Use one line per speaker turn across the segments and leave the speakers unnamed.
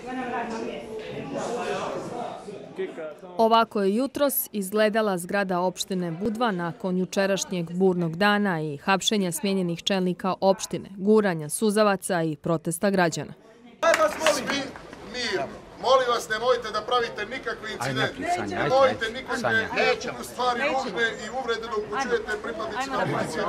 Ovako je jutros izgledala zgrada opštine Budva nakon jučerašnjeg burnog dana i hapšenja smijenjenih čelnika opštine, guranja suzavaca i protesta građana.
Svi mirno. Molim vas, nemojte da pravite nikakve incidente. Nemojte nikakve stvari ružne i uvrede da upućujete pripadnicima policije.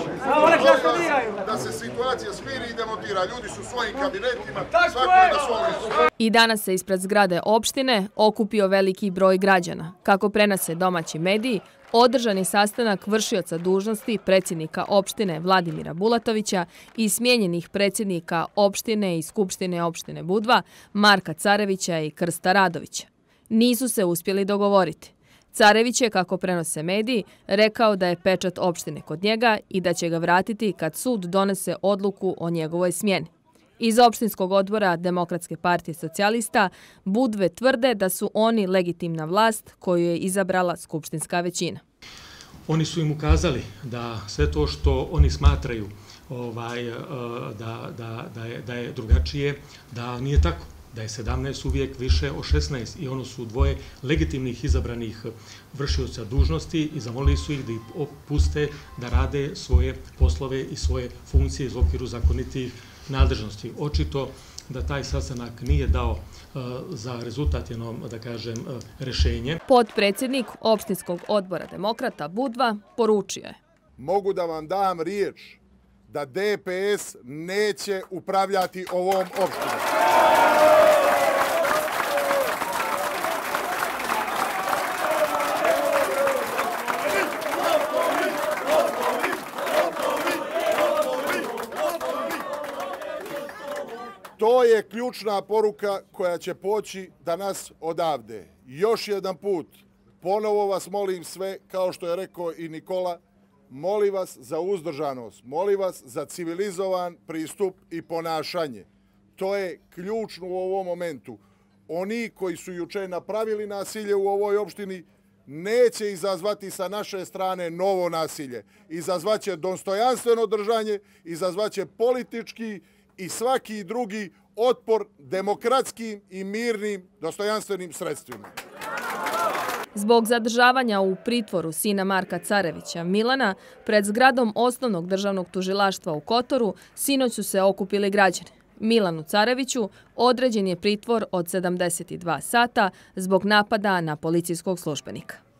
Da se situacija smiri i demontira. Ljudi su u svojim kabinetima, svako je na svom mjestu.
I danas se ispred zgrade opštine okupio veliki broj građana. Kako prenose domaći mediji, održan je sastanak vršioca dužnosti predsjednika opštine Vladimira Bulatovića i smijenjenih predsjednika opštine i Skupštine opštine Budva Marka Carevića i Krsta Radovića. Nisu se uspjeli dogovoriti. Carević je, kako prenose mediji, rekao da je pečat opštine kod njega i da će ga vratiti kad sud donese odluku o njegovoj smjeni. Iz opštinskog odbora Demokratske partije socijalista Budve tvrde da su oni legitimna vlast koju je izabrala skupštinska većina.
Oni su im ukazali da sve to što oni smatraju da je drugačije, da nije tako. Da je 17 uvijek više od 16 i ono su dvoje legitimnih izabranih vršioca dužnosti i zamolili su ih da ih puste da rade svoje poslove i svoje funkcije iz okviru zakonitih nadležnosti. Očito da taj sastanak nije dao za rezultat jedno, da kažem, rešenje.
Potpredsjednik opštinskog odbora Demokrata Budva poručio je:
Mogu da vam dam riječ da DPS neće upravljati ovom opštinom. To je ključna poruka koja će poći danas odavde. Još jedan put, ponovo vas molim sve, kao što je rekao i Nikola, molim vas za uzdržanost, molim vas za civilizovan pristup i ponašanje. To je ključno u ovom momentu. Oni koji su juče napravili nasilje u ovoj opštini neće izazvati sa naše strane novo nasilje. Izazvaće dostojanstveno držanje, izazvaće politički i svaki drugi otpor demokratskim i mirnim dostojanstvenim sredstvima.
Zbog zadržavanja u pritvoru sina Marka Carevića, Milana, pred zgradom Osnovnog državnog tužilaštva u Kotoru, sinoć su se okupili građani. Milanu Careviću određen je pritvor od 72 sata zbog napada na policijskog službenika.